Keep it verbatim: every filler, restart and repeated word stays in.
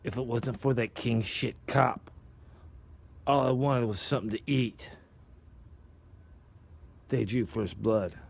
If it wasn't for that king shit cop, all I wanted was something to eat. They drew first blood.